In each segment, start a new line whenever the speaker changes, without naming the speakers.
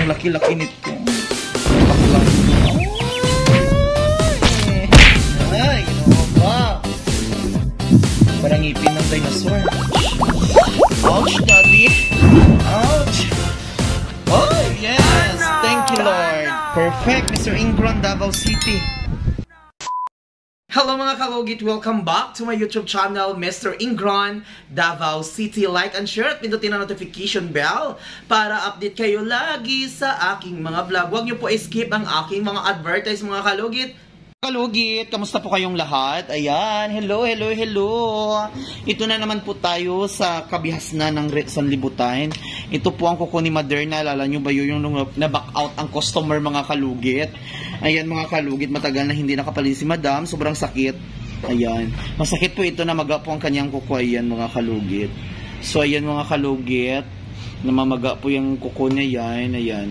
Ang laki-laki nito. Baklang. Ay, ginawa ba? Parang ngipin ng dinosaur. Ouch, daddy. Ouch. Oh, yes. Thank you, Lord. Perfect, Mr. Ingron, Davao City. Hello mga kalugit! Welcome back to my YouTube channel, Mr. Ingron, Davao City. Like and share at pindutin ang notification bell para update kayo lagi sa aking mga vlog. Huwag niyo po skip ang aking mga advertise mga kalugit. Kalugit, kamusta po kayong lahat? Ayan, hello, hello, hello. Ito na naman po tayo sa kabihasnan ng Sanlibutan. Ito po ang kuko ni Maderna. Alala nyo ba yung na-back out ang customer mga kalugit? Ayan mga kalugit, matagal na hindi nakapalin si Madam. Sobrang sakit. Ayan, masakit po ito na maga po ang kanyang kuko. Ayan mga kalugit. So ayan mga kalugit, namamaga po yung kuko niya yan. Ayan.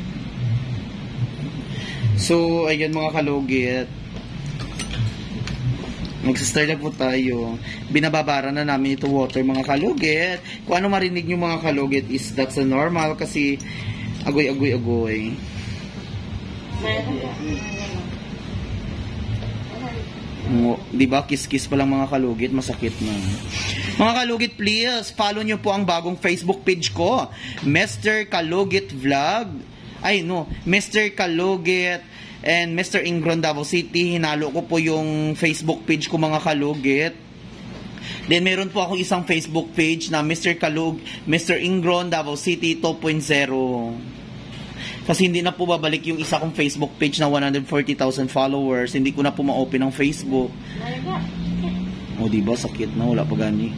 So ayan mga kalugit, magsistart na po tayo. Binababara na namin ito water mga kalugit. Kung ano marinig nyo mga kalugit is that's a normal kasi agoy. Diba? Kiss-kiss pa lang mga kalugit, masakit na. Mga kalugit, please follow nyo po ang bagong Facebook page ko, Mr. Kalugit Vlog. Ay no, Mr. Kalugit and Mr. Ingron Davao City. Hinalo ko po yung Facebook page ko mga kalugit. Then meron po akong isang Facebook page na Mr. Ingron Davao City 2.0. Kasi hindi na po babalik yung isa kong Facebook page na 140,000 followers. Hindi ko na po ma-open ang Facebook. O diba, sakit na, wala pa gani.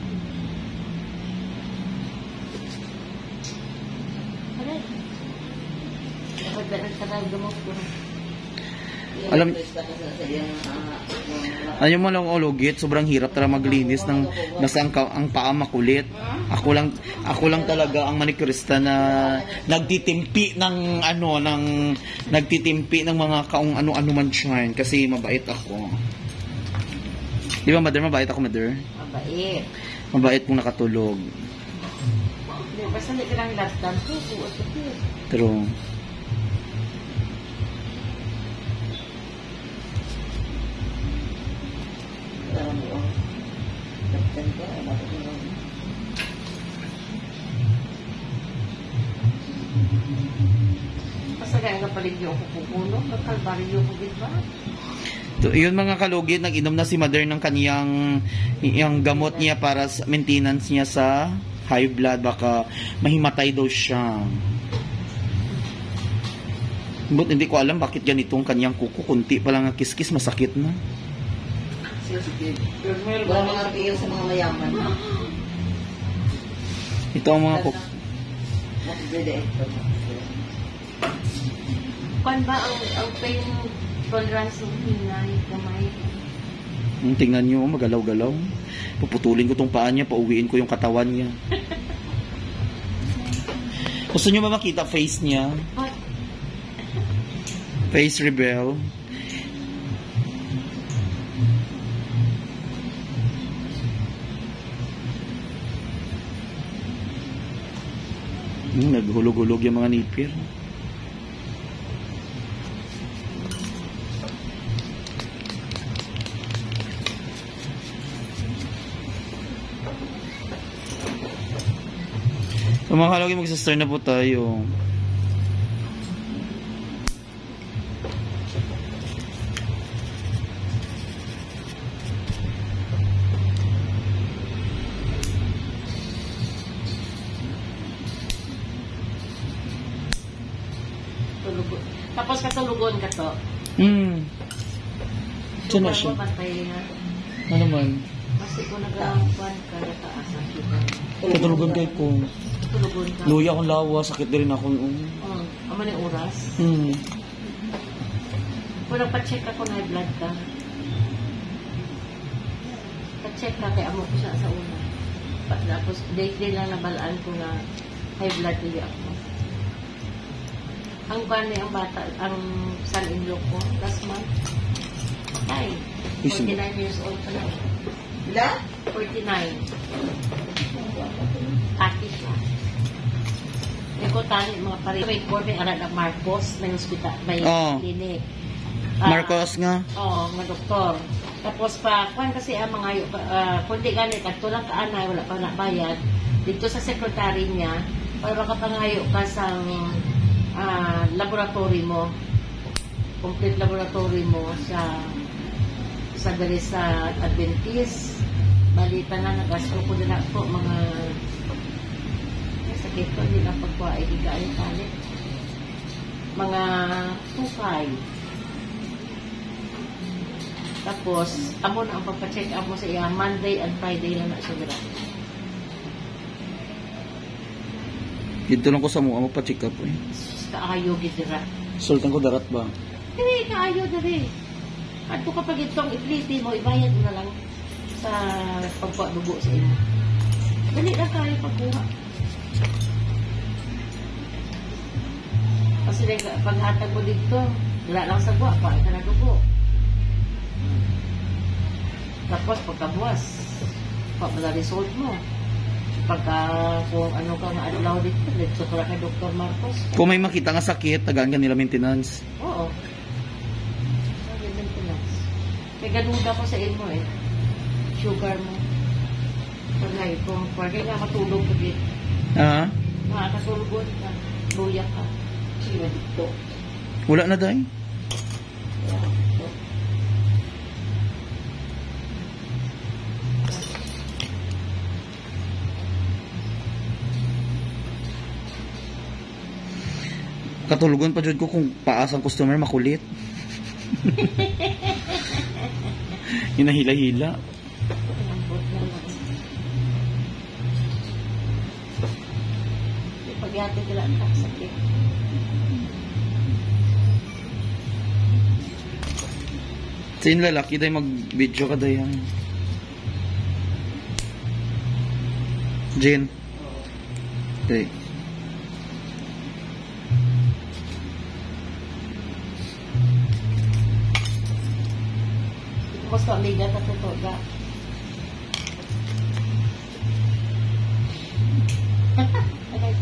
Alam mo lang olugit, sobrang hirap talaga maglinis ng basta ang paa makulit. Ako lang talaga ang manicurista na nagtitimpi ng nagtitimpi ng mga kaung ano-ano man siya kasi mabait ako. Di ba, Mother? Mabait ako, Mother? Mabait. Mabait kung nakatulog.
Basta hindi ka lang lastan.
True.
Pasagay na paligyo ako pupuno. Magkalbaryo ko ba?
Yun mga kalugit, nag-inom na si Mother ng kaniyang gamot niya para sa maintenance niya sa high blood. Baka mahimatay daw siya. But hindi ko alam bakit ganitong kaniyang kuko. Kunti pa lang ang kiskis, masakit na.
Wala mga piyo sa mga mayaman.
Ito ang mga kuko.
Kung ba ang pain tolerance ng hinay, kamay?
Tingnan nyo, magalaw-galaw. Puputulin ko tong paa niya, pauwiin ko yung katawan niya. Gusto nyo ba makita face niya? Face rebel. Naghulog-hulog yung mga nipir. So mga kalugit, magsastart na po tayo.
Tapos katulugon ka to.
Ito na siya. Ano man?
Kasi kung nag-aampuan ka, nataasang kita.
Katulugon kayo ko.
Katulugon ka.
Luya akong lawa, sakit din ako.
Ama na oras? Kung nagpa-check ako na blood ka. Pa-check ka kaya amo ko siya sa una. Tapos day lang nabalaan ko na high blood niya ako. Ang bani ang bata, ang son-in-law ko, last month. Ay, 49 years old pa lang. Bila? 49. Ati siya. ko tani mga pare. Wait for me ara na Marcos may hospital, may
Oo.
clinic.
Marcos nga.
Oo, mga doktor. Tapos pa, kuan kasi ang mga kundi ganit at tulang kaanay wala pa nabayad dito sa secretary niya para makapangayo ka sa laboratory mo. Complete laboratory mo sa dali sa Adventist. Balita na nagasto ko din ako mga sakit ko din ang pagkuha ay higayon palit. Mga 2-5. Tapos, amo na ang pagpa-check up mo sa iya. Monday and Friday lang na siya.
Dito lang ko sa mga pa-check up eh.
Kaayo gitira.
Sultan ko darat ba?
Hindi, kaayo dali. At kung kapag itong ipliti mo, ibayad mo na lang sa pagpadugo sa iyo. Dali na kayo pagkuha. Kasi paghatag mo dito, wala lang sa buwa, paano ka na dugo. Tapos pagkabuwas, pagka result mo. Pagka kung ano ka na adlaw dito para kay Dr. Marcos.
Kung may makita nga sakit, tagaan ka nila maintenance.
Oo. Maintenance. May ganuda ko sa ilmo eh. Sugar mo. Pagay, kung pwede nga matulog ka dito.
Ha?
Makakatulog ka. Luya ka. Sino dito.
Wala na dahi? Katulugon pa dyan ko kung paas ang customer makulit. Hinahila-hila.
Pagyate ka lang sakit.
Sa yung lalaki dahil mag-video ka dahil yan. Jen. Okay.
Tapos ka liga ka totoo ka. Okay.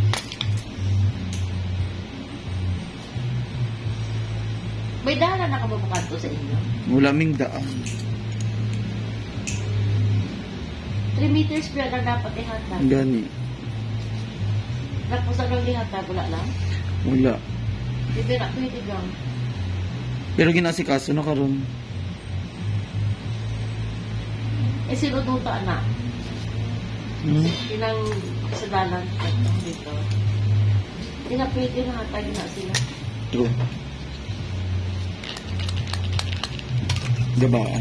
May dala na kababukanto sa inyo?
Wala ming daan.
3 meters pa lang dapat ihatag.
Gani.
Tapos anong ihatag? Wala lang?
Wala.
Hindi na pwede lang.
Pero ginasikaso na karon.
Eh, sinuduta na. Ilang kasadalan dito. Hindi na pwede na hatag na sila.
True. Gabaan.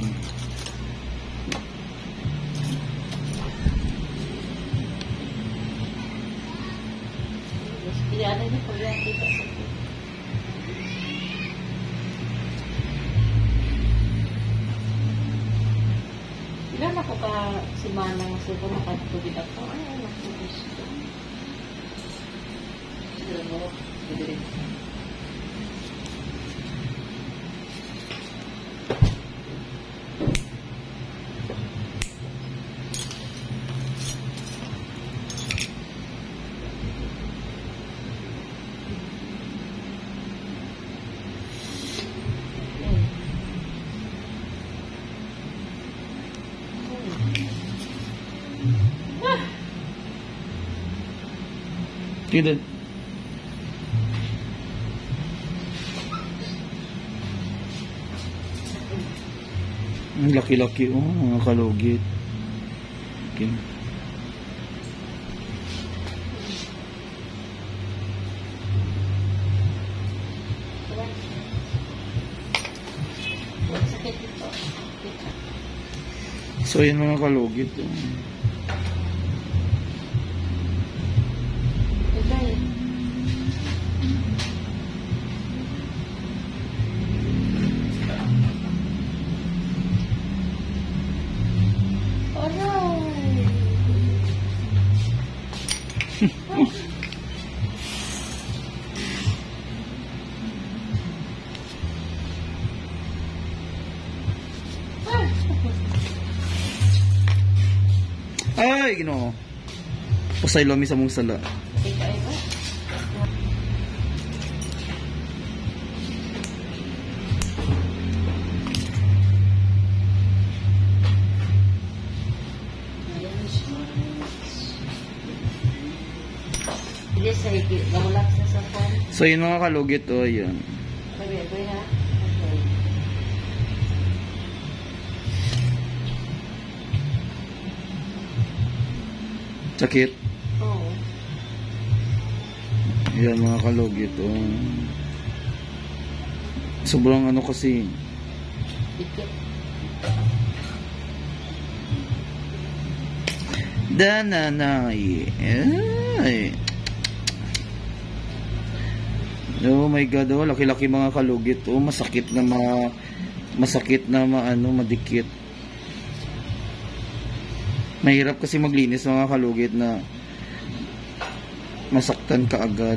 Pilihan na niya pag-iwan dito sa ilan ako ka simana nga sa kung makatubig ako. Ay, nakatubig ko. Siguro mo, pwede.
Tidak. Ang laki-laki. Oh, mga kalugit. Okay.
Sakit dito.
So, yun mga kalugit. Ay, Ginoo. Pasay lomi sa mong sala.
Hindi sa higit. Gawalak sa kwan.
So yun mga kalugit, oh, yun.
Sabi ha? Okay.
Sakit.
Oo.
Yan mga kalugit, oh. Sobrang ano kasi.
Dikit.
Dananay. Ay. Oh my God, oh, laki-laki mga kalugit. Oh, masakit na madikit. Mahirap kasi maglinis mga kalugit na masaktan ka agad.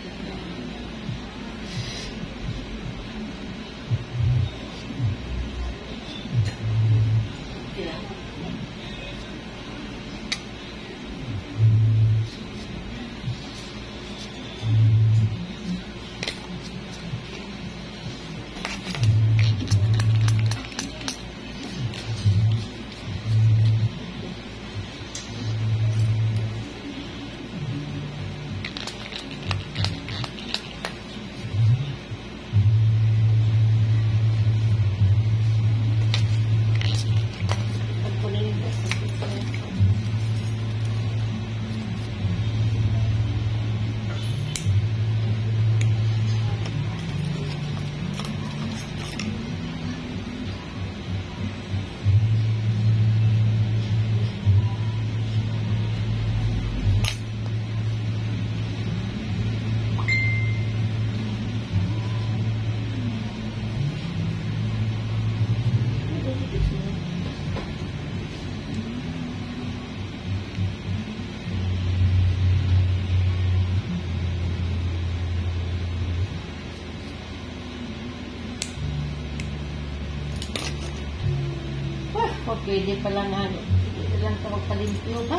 Okay, di pala na hindi lang ka magpalimpyo ba?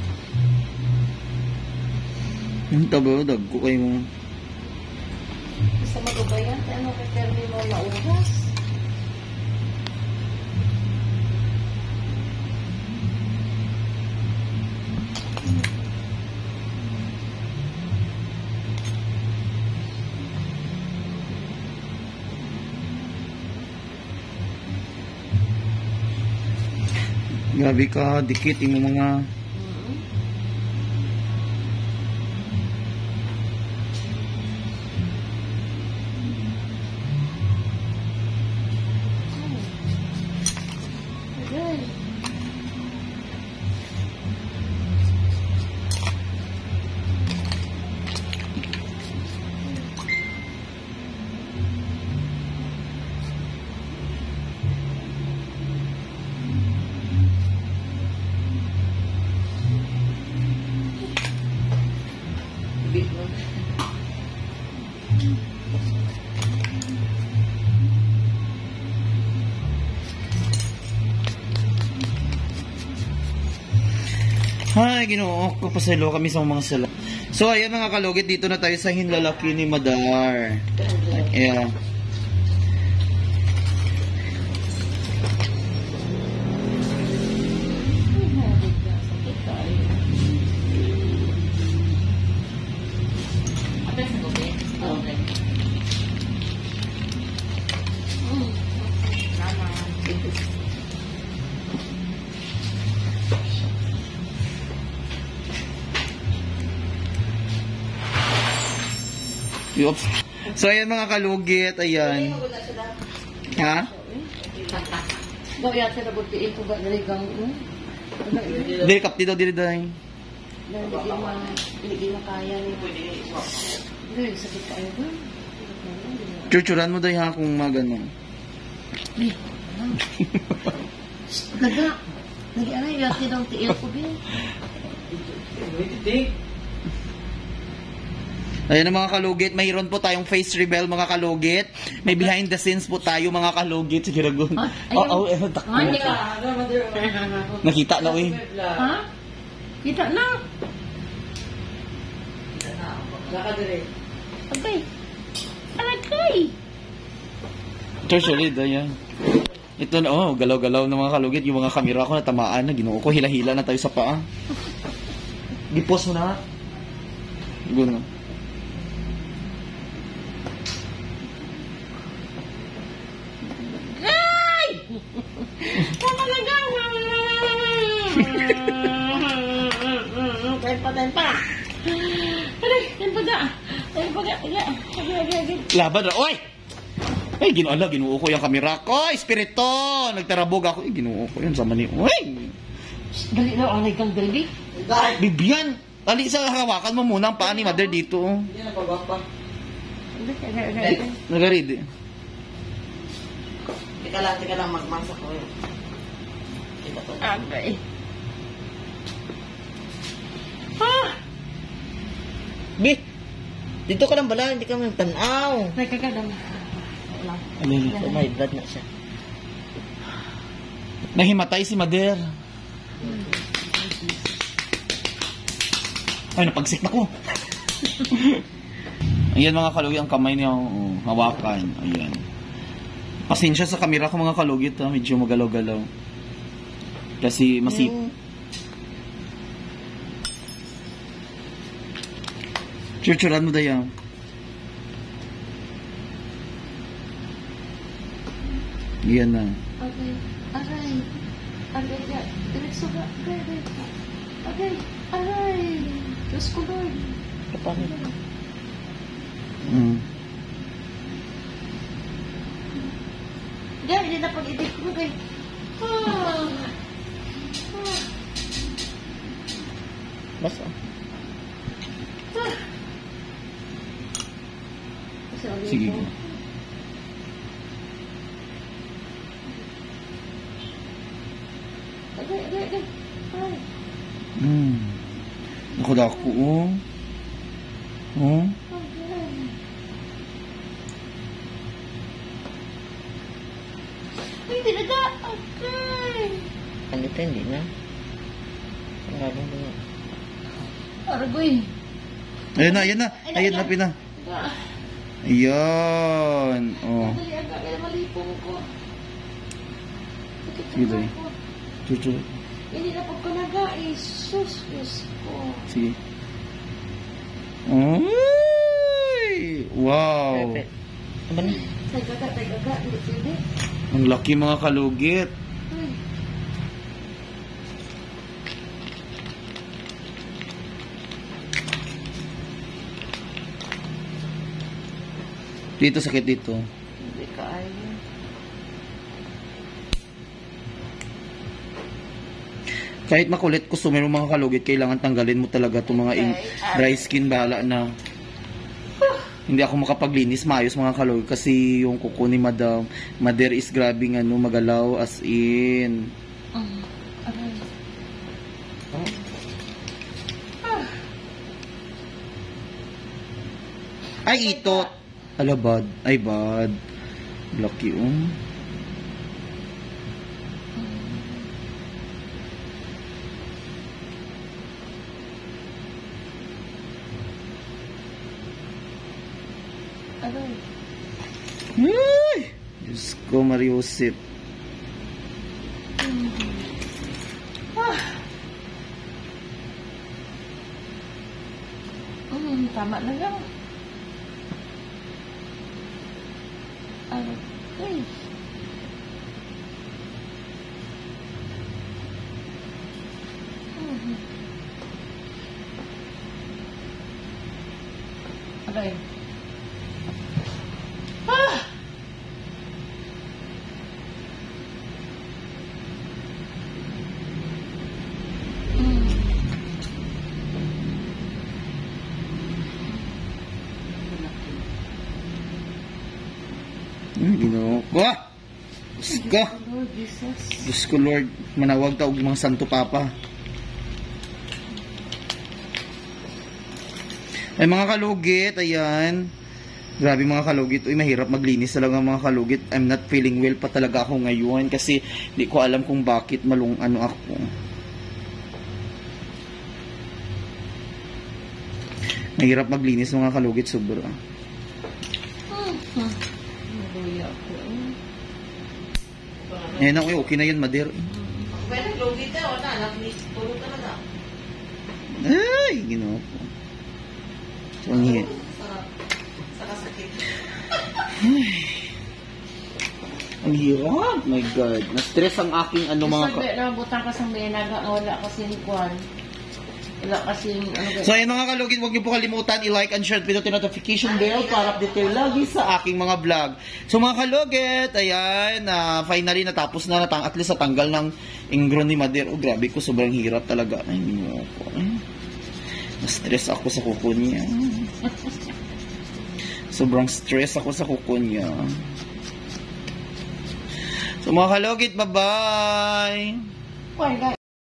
Ang taba, dagko kayo mo.
Basta magubayan, ano ka termino na oras?
Grabe ka, dikit yung mga... Ay, Ginoo ko, pasalo kami sa mga sala. So, ayan mga kalugit, dito na tayo sa hinlalaki ni Madar. Ayan. Oops. So, ayan mga kalugit, ayan. Ha?
Gawin natin na butiin ko ba naligang
Dili, kapti daw, dili daw.
hindi makaya ni hindi, sakit kayo ba?
Chuchuran mo daw ha kung magano.
Nag-aray, yati daw tiil ko ba?
Ayan ang mga kalugit, mayroon po tayong face reveal mga kalugit. May behind the scenes po tayo mga kalugit. Sige ragon. Oo, nakita na uy.
Ha? Kita na. Okay. Alagay.
Solid, ayan. Ito na, oh, galaw-galaw ng mga kalugit. Yung mga kamera ko natamaan na, Ginoo ko, hila-hila na tayo sa paa. Gipos mo na. Guno.
Ay! Tama na gawin! Tayo pa. Aray, tayo pa ga.
Laban ra. Oy! Ay, ginuo ko yung kamera ko. Espiritu! Nagtarabog ako. Ay, ginuo ko yun sa mani. Uy!
Dali na, anay kang dali.
Bibian! Ali, sa hawakan mo muna ang paa ni Mother dito.
Hindi na pabak pa.
Nagarid eh.
Teka lang, magmasak ko yun.
Agay. Ah!
Bi! Dito ka lang bala, hindi ka magtanaw.
Nagkagadam. Wala.
So, may blood na siya.
Nahimatay si Mother. Ay, napagsik na ko. Ayan mga kalugit, ang kamay niya, oh, hawakan. Ayan. Pasensya sa kamera ko mga kalugit, ha? Medyo magalaw-galaw. Kasi masip. Chuchuran mo dayang. Yan na.
Okay. Aray. Aray. Diretso ka. Aray. Aray. Diyos ko, Lord.
Paano?
Diyan, hindi na pag-ibig ko kay...
Basta.
Sige ko.
Aray.
Ako dako, oh. Oh.
Hindi na da. Okay.
Ano ito, hindi na. Ang galing na yan.
Aragoy.
Ayan na, pina. Ayan. Oh.
Dali, agad. Malipong ko.
Sige, dali. Chuchu.
Hindi na pagkanaga. Sus ko.
Sige. Uy! Wow!
Perfect. Ano na?
Tagaga. Hindi.
Ang laki mga kalugit. Dito, sakit dito.
Hindi ka ayaw.
Kahit makulit customer mo mga kalugit, kailangan tanggalin mo talaga itong mga dry skin, bahala na. Hindi ako makapaglinis maayos mga kalugit kasi yung kuko ni Madam Mother is grabbing magalaw as in.
Aray.
Ay, ito. Ala, bad. Ay, bad. Lucky,
Aray.
Ay! Diyos ko, Mariusip.
Tama na lang. Aray. Aray.
Ginoo ko. Diyos ko.
Lord Jesus.
Diyos ko, Lord. Manawag ta og mga Santo Papa. Ay, mga kalugit. Ayan. Grabe mga kalugit. Uy, mahirap maglinis talaga mga kalugit. I'm not feeling well pa talaga ako ngayon. Kasi di ko alam kung bakit ako. Mahirap maglinis mga kalugit. Sobra.
Maluya ako.
Ayan na, okay na yan, Mother.
Pwede, lugit na, wala. Tulog ka na na.
Ay, Ginoo ko.
Ang hirap.
Saka sakit.
Ang hirap. My God. Na-stress ang aking mga...
Sabi na, butang ka sa menaga, wala kasing kwan. Wala kasing,
So ayun mga kalugit, huwag niyo po kalimutan i-like and share at pinutin notification bell para update kayo lagi sa aking mga vlog. So mga kalugit, ayan, finally natapos na, at least natanggal ng ingron ni Mader. Oh, grabe ko, sobrang hirap talaga. Ay, hindi mo ako. Na-stress ako sa kuko niya. Sobrang stress ako sa kuko niya. So mga kalugit, bye-bye!
kwan,